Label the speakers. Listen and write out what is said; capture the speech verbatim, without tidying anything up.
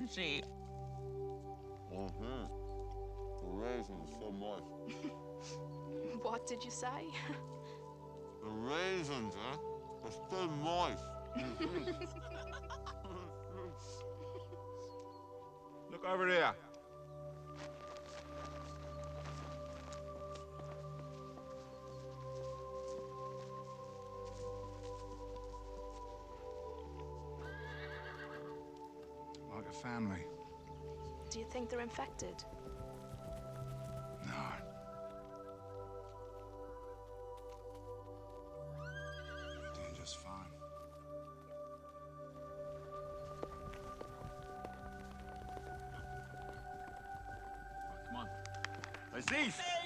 Speaker 1: crunchy.
Speaker 2: Mm-hmm. The raisins so moist.
Speaker 3: What did you say?
Speaker 2: The raisins, huh? They're still moist.
Speaker 4: Look over there.
Speaker 5: Like a family.
Speaker 3: Do you think they're infected?
Speaker 5: No. They're doing just fine.
Speaker 4: Come on. Aziz!